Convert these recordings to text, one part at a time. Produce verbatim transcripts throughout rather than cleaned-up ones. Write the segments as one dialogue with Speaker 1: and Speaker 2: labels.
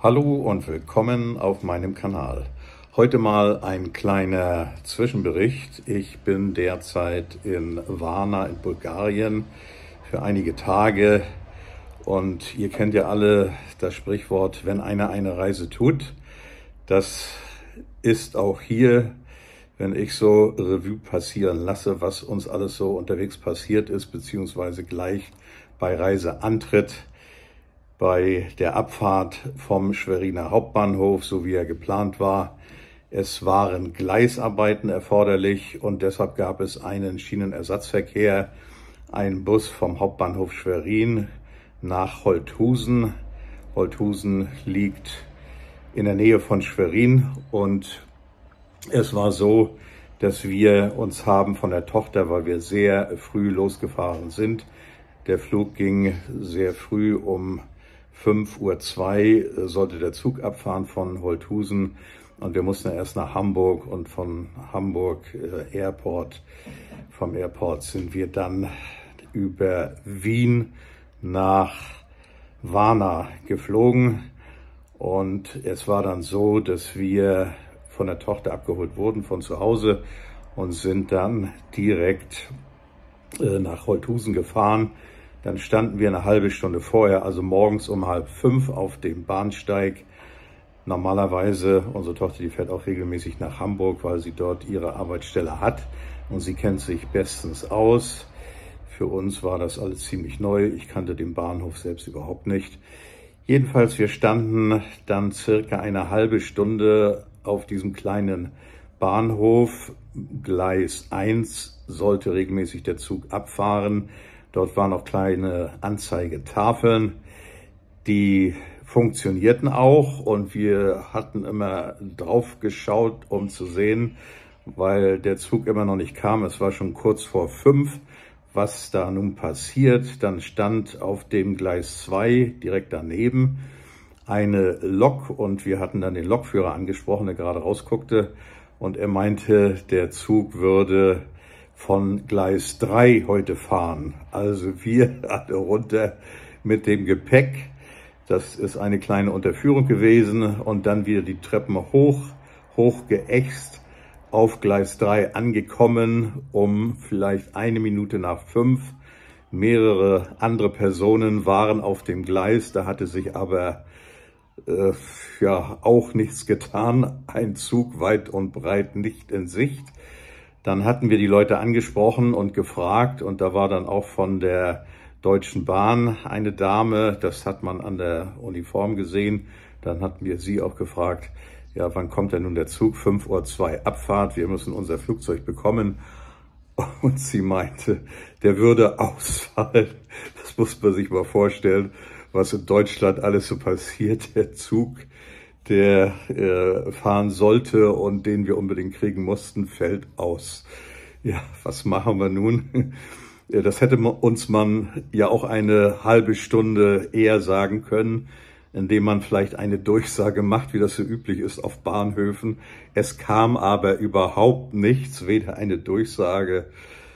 Speaker 1: Hallo und willkommen auf meinem Kanal. Heute mal ein kleiner Zwischenbericht. Ich bin derzeit in Varna in Bulgarien für einige Tage und ihr kennt ja alle das Sprichwort, wenn einer eine Reise tut. Das ist auch hier, wenn ich so Revue passieren lasse, was uns alles so unterwegs passiert ist, beziehungsweise gleich bei Reiseantritt, bei der Abfahrt vom Schweriner Hauptbahnhof, so wie er geplant war. Es waren Gleisarbeiten erforderlich und deshalb gab es einen Schienenersatzverkehr, einen Bus vom Hauptbahnhof Schwerin nach Holthusen. Holthusen liegt in der Nähe von Schwerin und es war so, dass wir uns haben von der Tochter, weil wir sehr früh losgefahren sind. Der Flug ging sehr früh, um fünf Uhr zwei sollte der Zug abfahren von Holthusen und wir mussten erst nach Hamburg und von Hamburg äh, Airport, vom Airport sind wir dann über Wien nach Varna geflogen und es war dann so, dass wir von der Tochter abgeholt wurden von zu Hause und sind dann direkt äh, nach Holthusen gefahren. Dann standen wir eine halbe Stunde vorher, also morgens um halb fünf auf dem Bahnsteig. Normalerweise, unsere Tochter, die fährt auch regelmäßig nach Hamburg, weil sie dort ihre Arbeitsstelle hat und sie kennt sich bestens aus. Für uns war das alles ziemlich neu. Ich kannte den Bahnhof selbst überhaupt nicht. Jedenfalls, wir standen dann circa eine halbe Stunde auf diesem kleinen Bahnhof. Gleis eins sollte regelmäßig der Zug abfahren. Dort waren noch kleine Anzeigetafeln, die funktionierten auch und wir hatten immer drauf geschaut, um zu sehen, weil der Zug immer noch nicht kam. Es war schon kurz vor fünf, was da nun passiert. Dann stand auf dem Gleis zwei direkt daneben eine Lok und wir hatten dann den Lokführer angesprochen, der gerade rausguckte und er meinte, der Zug würde von Gleis drei heute fahren. Also wir alle runter mit dem Gepäck. Das ist eine kleine Unterführung gewesen und dann wieder die Treppen hoch, hoch geäxt, auf Gleis drei angekommen, um vielleicht eine Minute nach fünf. Mehrere andere Personen waren auf dem Gleis, da hatte sich aber äh, ja auch nichts getan. Ein Zug weit und breit nicht in Sicht. Dann hatten wir die Leute angesprochen und gefragt und da war dann auch von der Deutschen Bahn eine Dame, das hat man an der Uniform gesehen. Dann hatten wir sie auch gefragt, ja, wann kommt denn nun der Zug? fünf Uhr zwei Abfahrt, wir müssen unser Flugzeug bekommen. Und sie meinte, der würde ausfallen. Das muss man sich mal vorstellen, was in Deutschland alles so passiert. Der Zug, der äh, fahren sollte und den wir unbedingt kriegen mussten, fällt aus. Ja, was machen wir nun? Das hätte uns man ja auch eine halbe Stunde eher sagen können, indem man vielleicht eine Durchsage macht, wie das so üblich ist auf Bahnhöfen. Es kam aber überhaupt nichts, weder eine Durchsage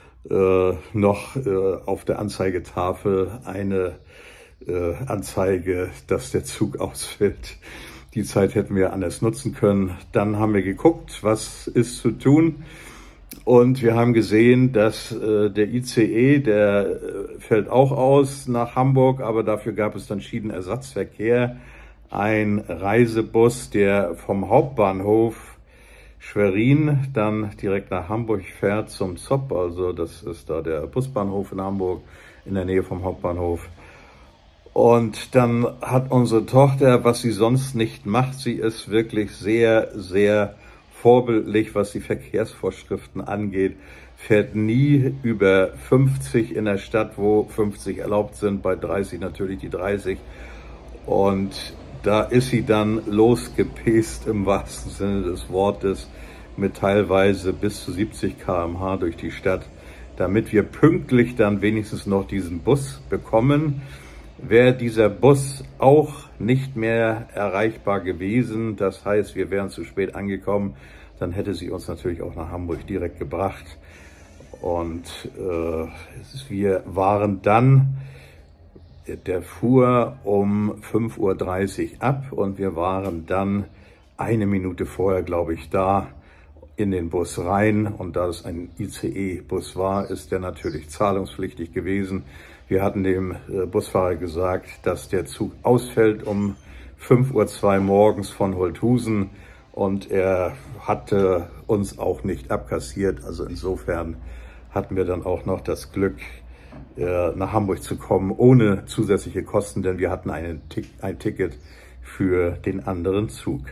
Speaker 1: äh, noch äh, auf der Anzeigetafel eine äh, Anzeige, dass der Zug ausfällt. Die Zeit hätten wir anders nutzen können. Dann haben wir geguckt, was ist zu tun. Und wir haben gesehen, dass äh, der I C E, der äh, fällt auch aus nach Hamburg, aber dafür gab es dann Schienenersatzverkehr. Ein Reisebus, der vom Hauptbahnhof Schwerin dann direkt nach Hamburg fährt zum Zopp. Also das ist da der Busbahnhof in Hamburg in der Nähe vom Hauptbahnhof. Und dann hat unsere Tochter, was sie sonst nicht macht, sie ist wirklich sehr, sehr vorbildlich, was die Verkehrsvorschriften angeht, fährt nie über fünfzig in der Stadt, wo fünfzig erlaubt sind, bei dreißig natürlich die dreißig. Und da ist sie dann losgepest im wahrsten Sinne des Wortes mit teilweise bis zu siebzig Kilometer pro Stunde durch die Stadt, damit wir pünktlich dann wenigstens noch diesen Bus bekommen. Wäre dieser Bus auch nicht mehr erreichbar gewesen, das heißt, wir wären zu spät angekommen, dann hätte sie uns natürlich auch nach Hamburg direkt gebracht. Und äh, wir waren dann der fuhr um fünf Uhr dreißig ab und wir waren dann eine Minute vorher, glaube ich, da in den Bus rein. Und da es ein I C E-Bus war, ist der natürlich zahlungspflichtig gewesen. Wir hatten dem Busfahrer gesagt, dass der Zug ausfällt um fünf Uhr zwei morgens von Holthusen und er hatte uns auch nicht abkassiert. Also insofern hatten wir dann auch noch das Glück, nach Hamburg zu kommen, ohne zusätzliche Kosten, denn wir hatten einen, ein Ticket für den anderen Zug.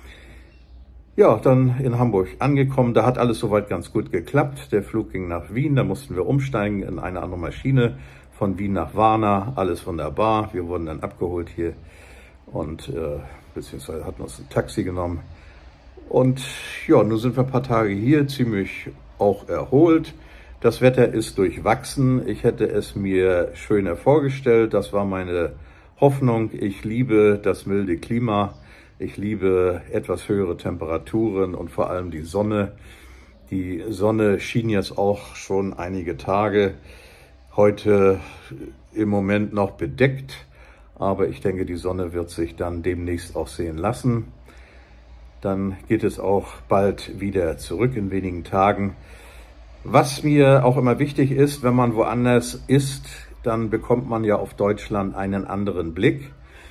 Speaker 1: Ja, dann in Hamburg angekommen, da hat alles soweit ganz gut geklappt. Der Flug ging nach Wien, da mussten wir umsteigen in eine andere Maschine, von Wien nach Varna, alles wunderbar. Wir wurden dann abgeholt hier und äh, beziehungsweise hatten uns ein Taxi genommen. Und ja, nun sind wir ein paar Tage hier, ziemlich auch erholt. Das Wetter ist durchwachsen. Ich hätte es mir schöner vorgestellt. Das war meine Hoffnung. Ich liebe das milde Klima. Ich liebe etwas höhere Temperaturen und vor allem die Sonne. Die Sonne schien jetzt auch schon einige Tage. Heute im Moment noch bedeckt. Aber ich denke, die Sonne wird sich dann demnächst auch sehen lassen. Dann geht es auch bald wieder zurück in wenigen Tagen. Was mir auch immer wichtig ist, wenn man woanders ist, dann bekommt man ja auf Deutschland einen anderen Blick.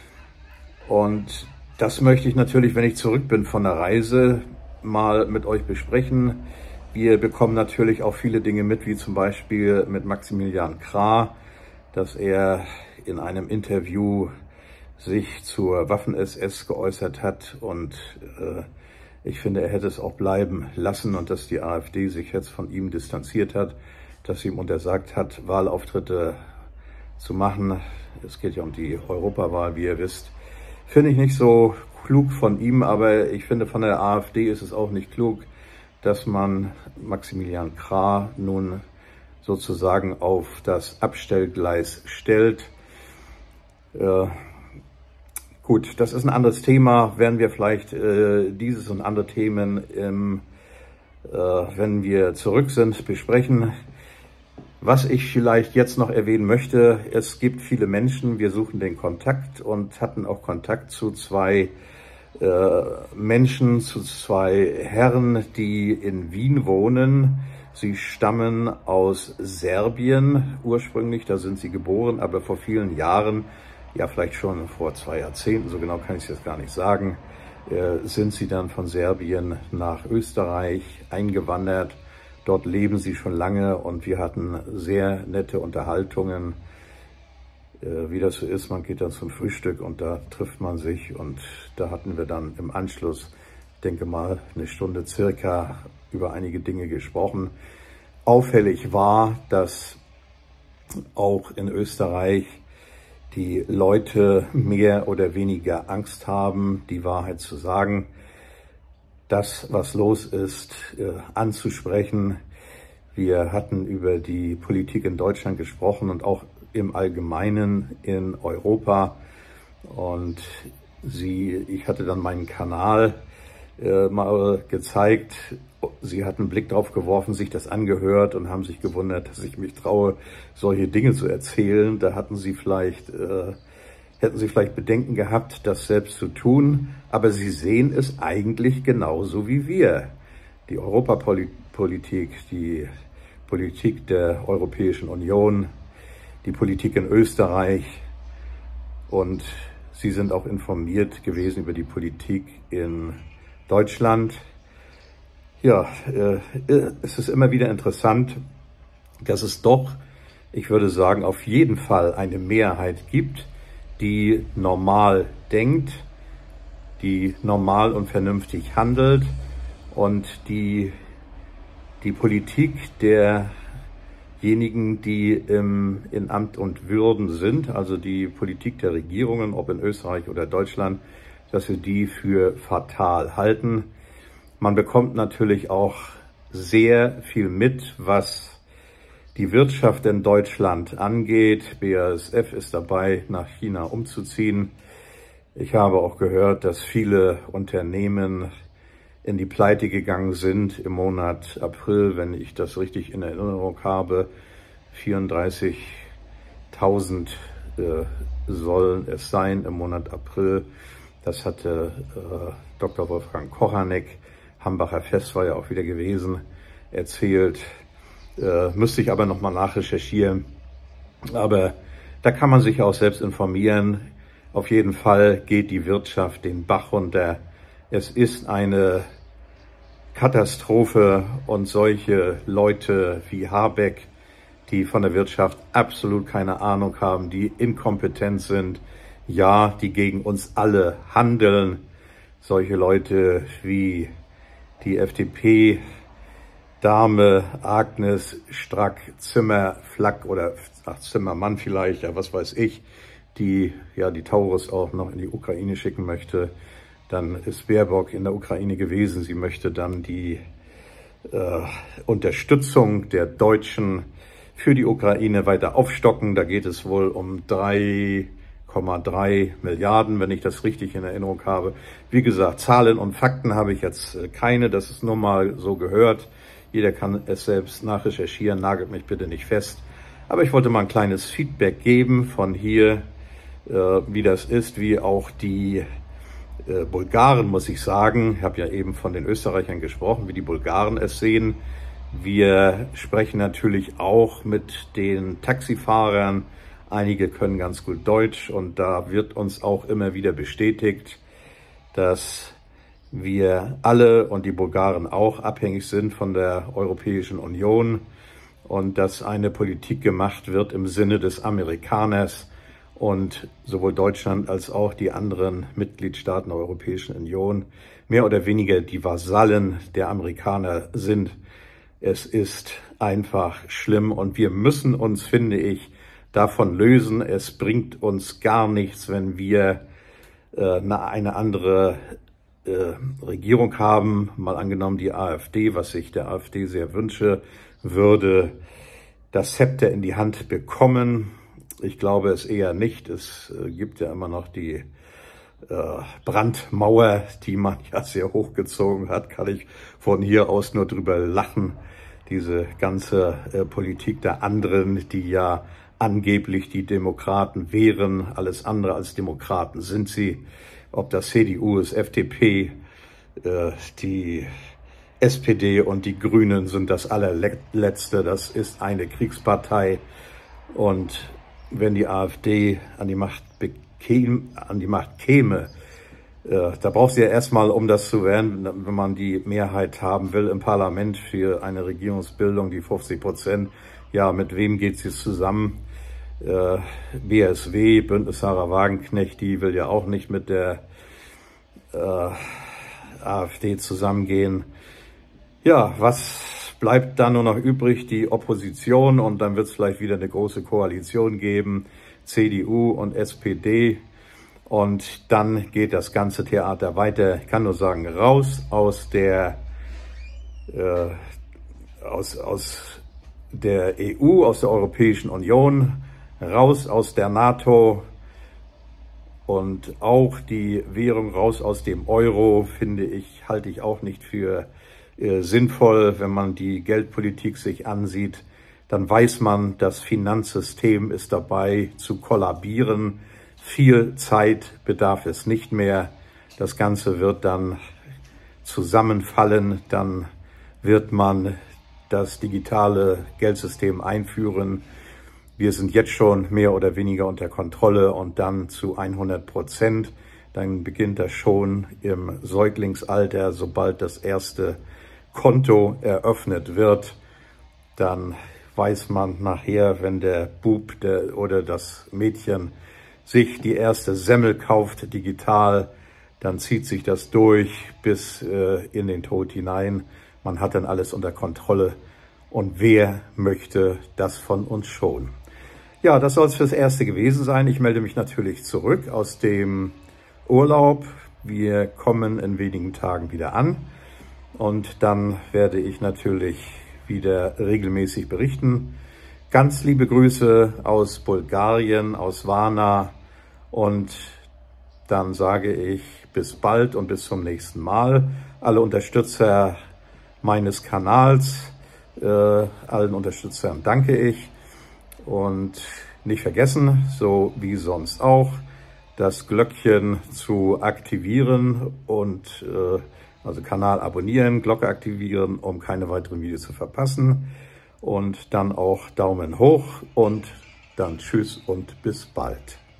Speaker 1: Und das möchte ich natürlich, wenn ich zurück bin von der Reise, mal mit euch besprechen. Wir bekommen natürlich auch viele Dinge mit, wie zum Beispiel mit Maximilian Krah, dass er in einem Interview sich zur Waffen-S S geäußert hat und äh, ich finde, er hätte es auch bleiben lassen und dass die AfD sich jetzt von ihm distanziert hat, dass sie ihm untersagt hat, Wahlauftritte zu machen. Es geht ja um die Europawahl, wie ihr wisst. Finde ich nicht so klug von ihm, aber ich finde, von der AfD ist es auch nicht klug, dass man Maximilian Krah nun sozusagen auf das Abstellgleis stellt. Äh, Gut, das ist ein anderes Thema, werden wir vielleicht äh, dieses und andere Themen, im, äh, wenn wir zurück sind, besprechen. Was ich vielleicht jetzt noch erwähnen möchte, es gibt viele Menschen, wir suchen den Kontakt und hatten auch Kontakt zu zwei äh, Menschen, zu zwei Herren, die in Wien wohnen. Sie stammen aus Serbien ursprünglich, da sind sie geboren, aber vor vielen Jahren, ja vielleicht schon vor zwei Jahrzehnten, so genau kann ich es jetzt gar nicht sagen, äh, sind sie dann von Serbien nach Österreich eingewandert. Dort leben sie schon lange und wir hatten sehr nette Unterhaltungen. Äh, wie das so ist, man geht dann zum Frühstück und da trifft man sich und da hatten wir dann im Anschluss, ich denke mal, eine Stunde circa über einige Dinge gesprochen. Auffällig war, dass auch in Österreich die Leute mehr oder weniger Angst haben, die Wahrheit zu sagen, das, was los ist, äh, anzusprechen. Wir hatten über die Politik in Deutschland gesprochen und auch im Allgemeinen in Europa. Und sie, ich hatte dann meinen Kanal äh, mal gezeigt. Sie hatten einen Blick drauf geworfen, sich das angehört und haben sich gewundert, dass ich mich traue, solche Dinge zu erzählen. Da hatten sie vielleicht, äh, hätten sie vielleicht Bedenken gehabt, das selbst zu tun. Aber sie sehen es eigentlich genauso wie wir. Die Europapolitik, die Politik der Europäischen Union, die Politik in Österreich. Und sie sind auch informiert gewesen über die Politik in Deutschland. Ja, äh, es ist immer wieder interessant, dass es doch, ich würde sagen, auf jeden Fall eine Mehrheit gibt, die normal denkt, die normal und vernünftig handelt und die die Politik derjenigen, die im, in Amt und Würden sind, also die Politik der Regierungen, ob in Österreich oder Deutschland, dass wir die für fatal halten. Man bekommt natürlich auch sehr viel mit, was die Wirtschaft in Deutschland angeht. B A S F ist dabei, nach China umzuziehen. Ich habe auch gehört, dass viele Unternehmen in die Pleite gegangen sind im Monat April, wenn ich das richtig in Erinnerung habe. vierunddreißigtausend äh, sollen es sein im Monat April. Das hatte äh, Doktor Wolfgang Kochanek, Hambacher Fest war ja auch wieder gewesen, erzählt. Äh, müsste ich aber nochmal nachrecherchieren. Aber da kann man sich auch selbst informieren. Auf jeden Fall geht die Wirtschaft den Bach runter. Es ist eine Katastrophe und solche Leute wie Habeck, die von der Wirtschaft absolut keine Ahnung haben, die inkompetent sind, ja, die gegen uns alle handeln. Solche Leute wie die F D P-Dame Agnes Strack-Zimmerflack oder ach, Zimmermann vielleicht, ja, was weiß ich, die ja die Taurus auch noch in die Ukraine schicken möchte. Dann ist Baerbock in der Ukraine gewesen. Sie möchte dann die äh, Unterstützung der Deutschen für die Ukraine weiter aufstocken. Da geht es wohl um drei Komma drei Milliarden, wenn ich das richtig in Erinnerung habe. Wie gesagt, Zahlen und Fakten habe ich jetzt keine. Das ist nur mal so gehört. Jeder kann es selbst nachrecherchieren. Nagelt mich bitte nicht fest. Aber ich wollte mal ein kleines Feedback geben von hier, äh, wie das ist, wie auch die Äh, Bulgaren, muss ich sagen, ich habe ja eben von den Österreichern gesprochen, wie die Bulgaren es sehen. Wir sprechen natürlich auch mit den Taxifahrern. Einige können ganz gut Deutsch und da wird uns auch immer wieder bestätigt, dass wir alle und die Bulgaren auch abhängig sind von der Europäischen Union und dass eine Politik gemacht wird im Sinne des Amerikaners. Und sowohl Deutschland als auch die anderen Mitgliedstaaten der Europäischen Union mehr oder weniger die Vasallen der Amerikaner sind. Es ist einfach schlimm und wir müssen uns, finde ich, davon lösen. Es bringt uns gar nichts, wenn wir äh, eine andere äh, Regierung haben. Mal angenommen die AfD, was ich der AfD sehr wünsche, würde das Zepter in die Hand bekommen. Ich glaube es eher nicht. Es gibt ja immer noch die äh, Brandmauer, die man ja sehr hochgezogen hat. Kann ich von hier aus nur drüber lachen. Diese ganze äh, Politik der anderen, die ja angeblich die Demokraten wären. Alles andere als Demokraten sind sie. Ob das C D U ist, F D P, äh, die S P D und die Grünen sind das allerletzte. Das ist eine Kriegspartei. Und wenn die AfD an die Macht bekäme, an die Macht käme, äh, da braucht sie ja erstmal, um das zu werden, wenn man die Mehrheit haben will im Parlament für eine Regierungsbildung, die fünfzig Prozent, ja, mit wem geht sie zusammen? Äh, B S W, Bündnis Sarah Wagenknecht, die will ja auch nicht mit der äh, AfD zusammengehen. Ja, was bleibt dann nur noch übrig? Die Opposition und dann wird es vielleicht wieder eine große Koalition geben, C D U und S P D und dann geht das ganze Theater weiter. Ich kann nur sagen, raus aus der äh, aus, aus der E U, aus der Europäischen Union, raus aus der NATO und auch die Währung raus aus dem Euro, finde ich, halte ich auch nicht für sinnvoll. Wenn man die Geldpolitik sich ansieht, dann weiß man, das Finanzsystem ist dabei zu kollabieren. Viel Zeit bedarf es nicht mehr. Das Ganze wird dann zusammenfallen. Dann wird man das digitale Geldsystem einführen. Wir sind jetzt schon mehr oder weniger unter Kontrolle und dann zu hundert Prozent. Dann beginnt das schon im Säuglingsalter, sobald das erste Konto eröffnet wird, dann weiß man nachher, wenn der Bub der, oder das Mädchen sich die erste Semmel kauft digital, dann zieht sich das durch bis äh, in den Tod hinein. Man hat dann alles unter Kontrolle. Und wer möchte das von uns schon? Ja, das soll es fürs Erste gewesen sein. Ich melde mich natürlich zurück aus dem Urlaub. Wir kommen in wenigen Tagen wieder an. Und dann werde ich natürlich wieder regelmäßig berichten. Ganz liebe Grüße aus Bulgarien, aus Varna. Und dann sage ich bis bald und bis zum nächsten Mal. Alle Unterstützer meines Kanals, äh, allen Unterstützern danke ich. Und Nicht vergessen, so wie sonst auch, das Glöckchen zu aktivieren und äh, also Kanal abonnieren, Glocke aktivieren, um keine weiteren Videos zu verpassen. Und dann auch Daumen hoch und dann tschüss und bis bald.